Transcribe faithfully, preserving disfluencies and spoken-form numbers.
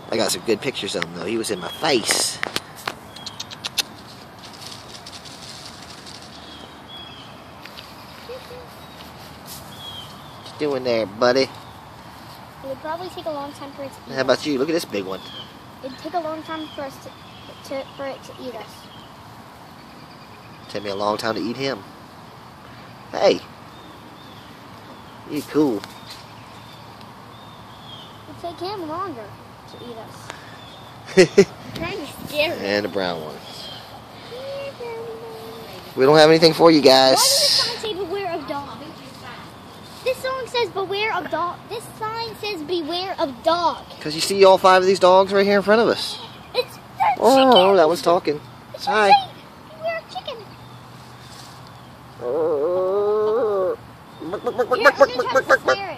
I got some good pictures of him though. He was in my face. What you doing there, buddy? It would probably take a long time for it to eat How about us. you? Look at this big one. It'd take a long time for us to, to for it to eat us. Take me a long time to eat him. Hey, you cool. It'd take him longer to eat us. Kind of scary. And the brown one. We don't have anything for you guys. Why does this sign say beware of dog? This song says beware of dog. This sign says beware of dog. Because you see all five of these dogs right here in front of us. It's they're Oh, chicken. that one's talking. It's Hi. saying beware of chicken. Uh, Here, let me try to swear